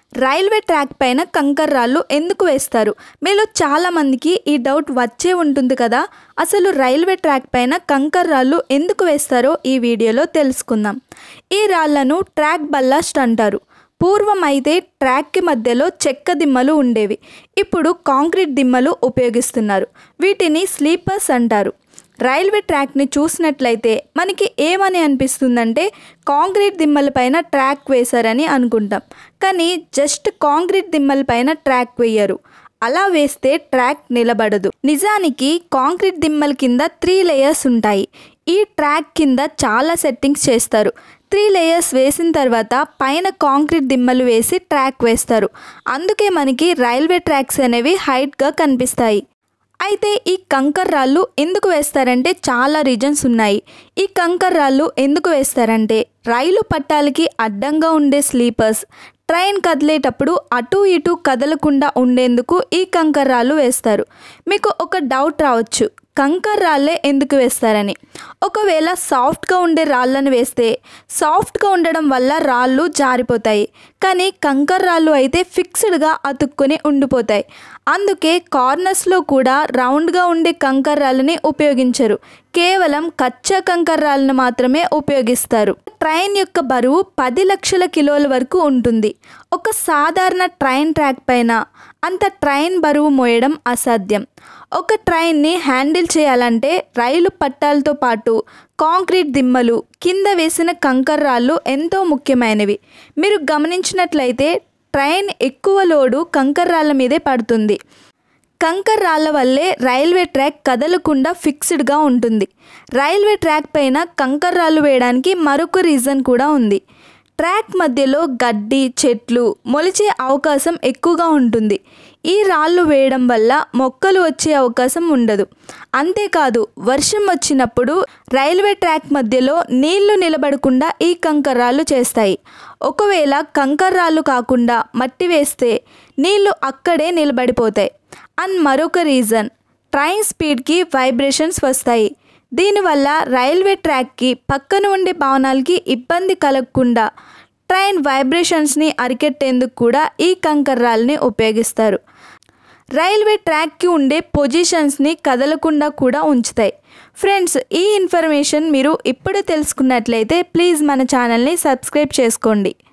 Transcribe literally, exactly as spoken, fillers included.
Railway track పైన కంకర రాళ్ళు ఎందుకు వేస్తారు? మీలో చాలామందికి ఈ డౌట్ వచ్చే ఉంటుంది కదా. అసలు రైల్వే ట్రాక్ పైన కంకర రాళ్ళు ఎందుకు వేస్తారో ఈ వీడియోలో తెలుసుకుందాం. ఈ రాళ్లను ట్రాక్ బల్లాస్ట్ అంటారు. పూర్వం అయితే ట్రాక్కి మధ్యలో చెక్క దిమ్మలు ఉండేవి. ఇప్పుడు కాంక్రీట్ దిమ్మలు ఉపయోగిస్తున్నారు. వీటిని స్లీపర్స్ అంటారు. రైల్వే ట్రాక్ని చూసినట్లయితే మనకి ఏమని అనిపిస్తుందంటే కాంక్రీట్ దిమ్మలపైన ట్రాక్ వేశారని అనుకుంటాం. కానీ జస్ట్ కాంక్రీట్ దిమ్మలపైన ట్రాక్ వేయరు. అలా వేస్తే ట్రాక్ నిలబడదు. నిజానికి కాంక్రీట్ దిమ్మల కింద త్రీ లేయర్స్ ఉంటాయి. ఈ ట్రాక్ కింద చాలా సెట్టింగ్స్ చేస్తారు. త్రీ లేయర్స్ వేసిన తర్వాత పైన కాంక్రీట్ దిమ్మలు వేసి ట్రాక్ వేస్తారు. అందుకే మనకి రైల్వే ట్రాక్స్ అనేవి హైట్గా కనిపిస్తాయి. అయితే ఈ కంకర రాళ్ళు ఎందుకు వేస్తారంటే చాలా రీజన్స్ ఉన్నాయి. ఈ కంకర రాళ్ళు ఎందుకు వేస్తారంటే రైలు పట్టాలకి అడ్డంగా ఉండే స్లీపర్స్ ట్రైన్ కదిలేటప్పుడు అటు ఇటు కదలకుండా ఉండేందుకు ఈ కంకర రాళ్ళు వేస్తారు. మీకు ఒక డౌట్ రావచ్చు, కంకర రాళ్ళే ఎందుకు వేస్తారని. ఒకవేళ సాఫ్ట్గా ఉండే రాళ్ళను వేస్తే సాఫ్ట్గా ఉండడం వల్ల రాళ్ళు జారిపోతాయి. కానీ కంకర రాళ్ళు అయితే ఫిక్స్డ్గా అతుక్కొని ఉండిపోతాయి. అందుకే కార్నర్స్లో కూడా రౌండ్గా ఉండే కంకర రాళ్ళని ఉపయోగించరు. కేవలం కచ్చా కంకర రాళ్ళను మాత్రమే ఉపయోగిస్తారు. ట్రైన్ యొక్క బరువు పది లక్షల కిలోల వరకు ఉంటుంది. ఒక సాధారణ ట్రైన్ ట్రాక్ పైన అంత ట్రైన్ బరువు మోయడం అసాధ్యం. ఒక ట్రైన్ని హ్యాండిల్ చేయాలంటే రైలు పట్టాలతో పాటు కాంక్రీట్ దిమ్మలు కింద వేసిన కంకర రాళ్ళు ఎంతో ముఖ్యమైనవి. మీరు గమనించినట్లయితే ట్రైన్ ఎక్కువ లోడు కంకర రాళ్ళ మీదే పడుతుంది. కంకర రాళ్ళ వల్లే రైల్వే ట్రాక్ కదలకుండా ఫిక్స్డ్గా ఉంటుంది. రైల్వే ట్రాక్ పైన కంకర రాళ్ళు వేయడానికి మరొక రీజన్ కూడా ఉంది. ట్రాక్ మధ్యలో గడ్డి చెట్లు మొలిచే అవకాశం ఎక్కువగా ఉంటుంది. ఈ రాళ్ళు వేయడం వల్ల మొక్కలు వచ్చే అవకాశం ఉండదు. అంతేకాదు వర్షం వచ్చినప్పుడు రైల్వే ట్రాక్ మధ్యలో నీళ్లు నిలబడకుండా ఈ కంకర రాళ్ళు చేస్తాయి. ఒకవేళ కంకర రాళ్ళు కాకుండా మట్టి వేస్తే నీళ్లు అక్కడే నిలబడిపోతాయి. అండ్ మరొక రీజన్, ట్రైన్ స్పీడ్కి వైబ్రేషన్స్ వస్తాయి. దీనివల్ల రైల్వే ట్రాక్కి పక్కన ఉండే భవనాలకి ఇబ్బంది కలగకుండా ట్రైన్ వైబ్రేషన్స్ని అరికెట్టేందుకు కూడా ఈ కంకర రాళ్ళని ఉపయోగిస్తారు. రైల్వే ట్రాక్కి ఉండే పొజిషన్స్ని కదలకుండా కూడా ఉంచుతాయి. ఫ్రెండ్స్, ఈ ఇన్ఫర్మేషన్ మీరు ఇప్పుడు తెలుసుకున్నట్లయితే ప్లీజ్ మన ఛానల్ని సబ్స్క్రైబ్ చేసుకోండి.